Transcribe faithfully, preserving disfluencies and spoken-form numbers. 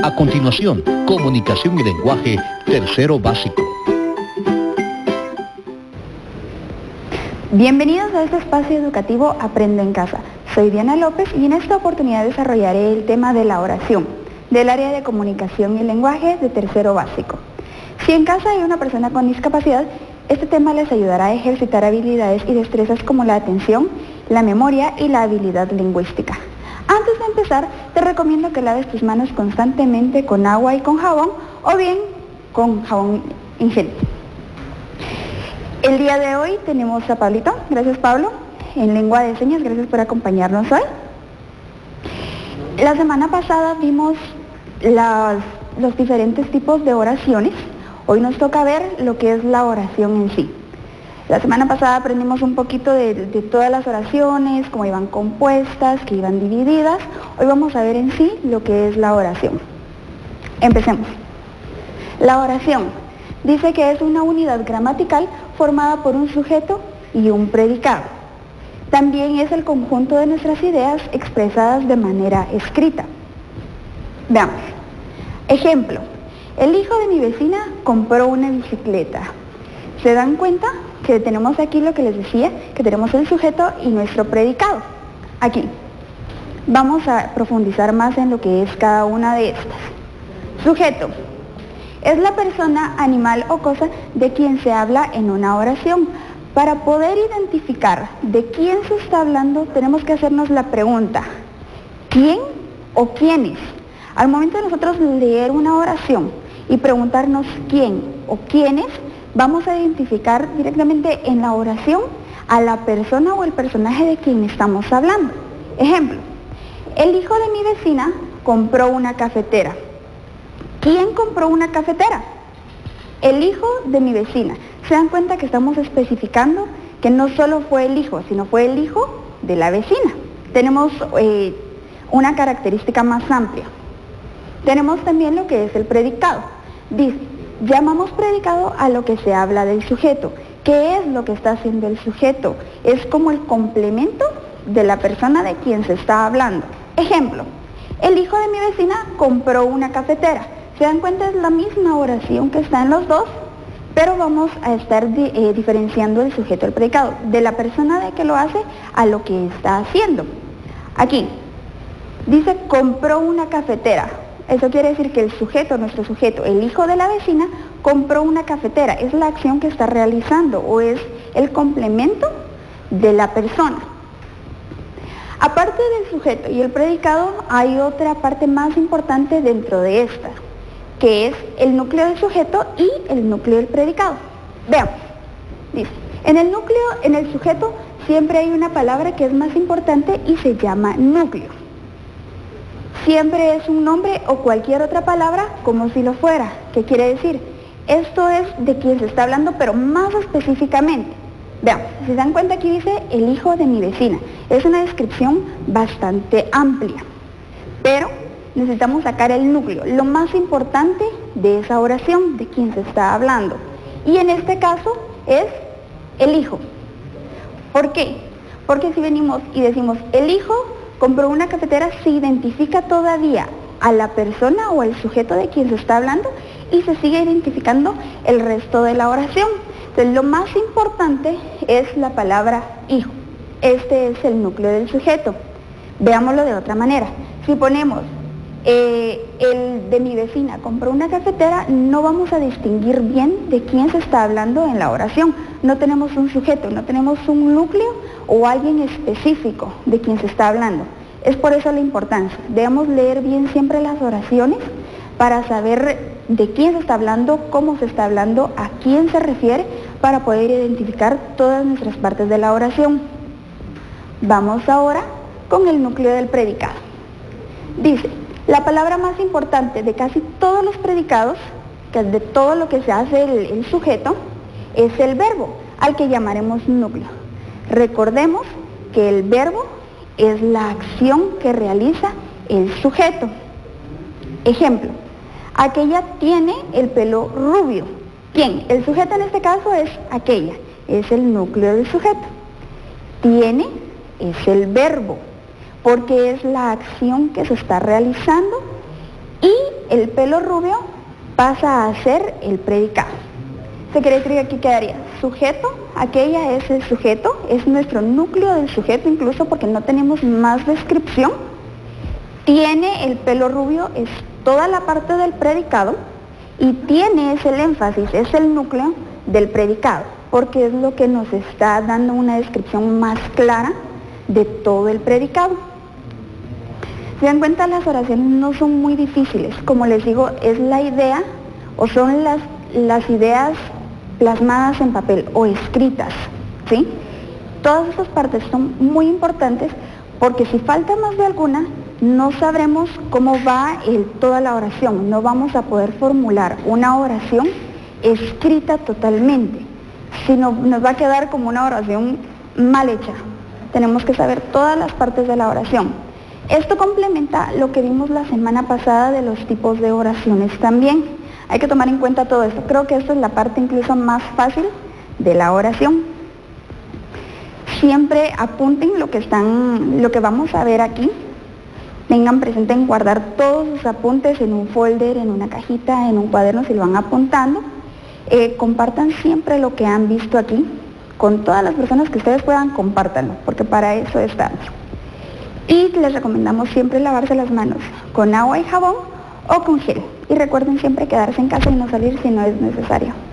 A continuación, comunicación y lenguaje, tercero básico. Bienvenidos a este espacio educativo Aprendo en Casa. Soy Diana López y en esta oportunidad desarrollaré el tema de la oración, del área de comunicación y lenguaje de tercero básico. Si en casa hay una persona con discapacidad, este tema les ayudará a ejercitar habilidades y destrezas como la atención, la memoria y la habilidad lingüística. Antes de empezar, te recomiendo que laves tus manos constantemente con agua y con jabón, o bien con jabón en gel. El día de hoy tenemos a Pablito. Gracias, Pablo. En lengua de señas, gracias por acompañarnos hoy. La semana pasada vimos las, los diferentes tipos de oraciones. Hoy nos toca ver lo que es la oración en sí. La semana pasada aprendimos un poquito de, de todas las oraciones, cómo iban compuestas, que iban divididas. Hoy vamos a ver en sí lo que es la oración. Empecemos. La oración dice que es una unidad gramatical formada por un sujeto y un predicado. También es el conjunto de nuestras ideas expresadas de manera escrita. Veamos. Ejemplo. El hijo de mi vecina compró una bicicleta. ¿Se dan cuenta que tenemos aquí lo que les decía? Que tenemos el sujeto y nuestro predicado. Aquí. Vamos a profundizar más en lo que es cada una de estas. Sujeto. Es la persona, animal o cosa de quien se habla en una oración. Para poder identificar de quién se está hablando, tenemos que hacernos la pregunta, ¿quién o quiénes? Al momento de nosotros leer una oración y preguntarnos quién o quiénes, vamos a identificar directamente en la oración a la persona o el personaje de quien estamos hablando. Ejemplo, el hijo de mi vecina compró una cafetera. ¿Quién compró una cafetera? El hijo de mi vecina. Se dan cuenta que estamos especificando que no solo fue el hijo, sino fue el hijo de la vecina. Tenemos eh, una característica más amplia. Tenemos también lo que es el predicado. Dice, llamamos predicado a lo que se habla del sujeto. ¿Qué es lo que está haciendo el sujeto? Es como el complemento de la persona de quien se está hablando. Ejemplo, el hijo de mi vecina compró una cafetera. ¿Se dan cuenta? Es la misma oración que está en los dos, pero vamos a estar di, eh, diferenciando el sujeto al predicado, de la persona de que lo hace a lo que está haciendo. Aquí, dice compró una cafetera. Eso quiere decir que el sujeto, nuestro sujeto, el hijo de la vecina, compró una cafetera. Es la acción que está realizando o es el complemento de la persona. Aparte del sujeto y el predicado, hay otra parte más importante dentro de esta, que es el núcleo del sujeto y el núcleo del predicado. Veamos. Dice, en el núcleo, en el sujeto, siempre hay una palabra que es más importante y se llama núcleo. Siempre es un nombre o cualquier otra palabra como si lo fuera. ¿Qué quiere decir? Esto es de quien se está hablando, pero más específicamente. Veamos, si se dan cuenta aquí dice el hijo de mi vecina. Es una descripción bastante amplia, pero necesitamos sacar el núcleo, lo más importante de esa oración, de quien se está hablando. Y en este caso es el hijo. ¿Por qué? Porque si venimos y decimos el hijo compró una cafetera, se identifica todavía a la persona o el sujeto de quien se está hablando y se sigue identificando el resto de la oración. Entonces lo más importante es la palabra hijo. Este es el núcleo del sujeto. Veámoslo de otra manera. Si ponemos eh, el de mi vecina compró una cafetera, no vamos a distinguir bien de quién se está hablando en la oración. No tenemos un sujeto, no tenemos un núcleo o alguien específico de quien se está hablando. Es por eso la importancia. Debemos leer bien siempre las oraciones para saber de quién se está hablando, cómo se está hablando, a quién se refiere, para poder identificar todas nuestras partes de la oración. Vamos ahora con el núcleo del predicado. Dice, la palabra más importante de casi todos los predicados, que es de todo lo que se hace el, el sujeto, es el verbo, al que llamaremos núcleo. Recordemos que el verbo es la acción que realiza el sujeto. Ejemplo, aquella tiene el pelo rubio. ¿Quién? El sujeto en este caso es aquella, es el núcleo del sujeto. Tiene es el verbo, porque es la acción que se está realizando y el pelo rubio pasa a ser el predicado. Se quiere decir que aquí quedaría sujeto, aquella es el sujeto, es nuestro núcleo del sujeto incluso porque no tenemos más descripción. Tiene el pelo rubio, es toda la parte del predicado y tiene es el énfasis, es el núcleo del predicado, porque es lo que nos está dando una descripción más clara de todo el predicado. Se dan cuenta, las oraciones no son muy difíciles, como les digo, es la idea o son las, las ideas plasmadas en papel o escritas, ¿sí? Todas esas partes son muy importantes porque si falta más de alguna, no sabremos cómo va el, toda la oración, no vamos a poder formular una oración escrita totalmente, sino nos va a quedar como una oración mal hecha. Tenemos que saber todas las partes de la oración. Esto complementa lo que vimos la semana pasada de los tipos de oraciones también. Hay que tomar en cuenta todo esto. Creo que esta es la parte incluso más fácil de la oración. Siempre apunten lo que están, lo que vamos a ver aquí. Tengan presente en guardar todos sus apuntes en un folder, en una cajita, en un cuaderno, si lo van apuntando. Eh, compartan siempre lo que han visto aquí. Con todas las personas que ustedes puedan, compártanlo, porque para eso estamos. Y les recomendamos siempre lavarse las manos con agua y jabón o con gel. Y recuerden siempre quedarse en casa y no salir si no es necesario.